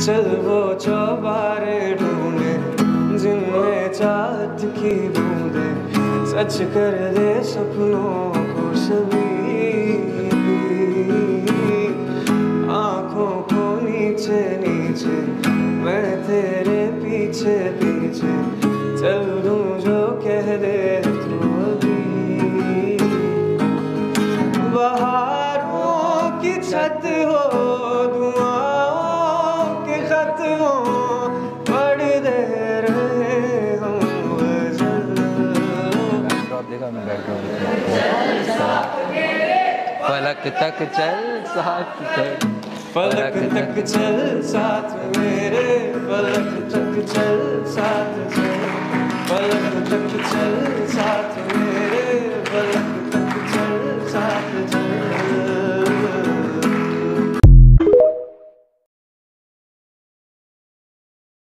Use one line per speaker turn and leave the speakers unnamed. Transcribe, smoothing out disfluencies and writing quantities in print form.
चल वो चौबारे ढूंढे जिनमें चाहत की बूंदे सच कर दे सपनों को सभी। आँखों को नीचे नीचे मैं तेरे पीछे पीछे चल दूं जो कह दे तू अभी। बहारों की छत हो धुआओं के खत हो पढ़ दे रहे हम वजन।
फलक तक चल साथ चल,
फलक तक चल साथ मेरे, फलक तक चल साथ चल, फलक तक चल साथ।